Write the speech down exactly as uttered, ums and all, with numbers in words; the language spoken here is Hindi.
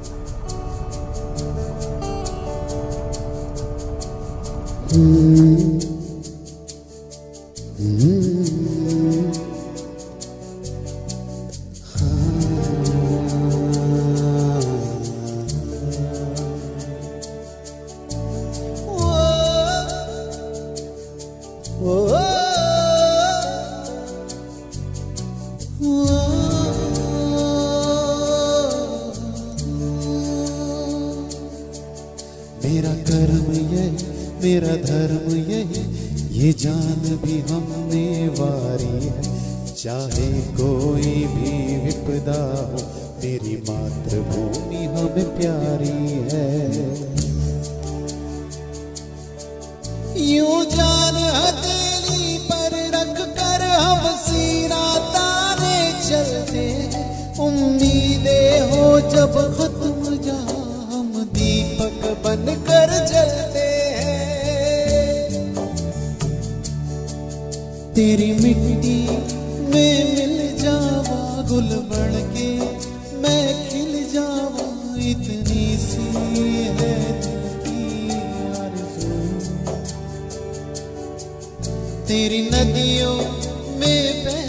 मेरा कर्म यही, मेरा धर्म यही, ये जान भी हमने वारी है। चाहे कोई भी विपदा हो, तेरी मातृभूमि हमें प्यारी है। यूं जान हथेली पर रख कर हम सीना ताने चलते, उम्मीदें हो जब खत्म जहां हम दीपक बनकर जलते हैं। तेरी मिट्टी में मिल जावा गुल बढ़ के मैं खिल जावा, इतनी सी है दिल की आरज़ू। तेरी नदियों में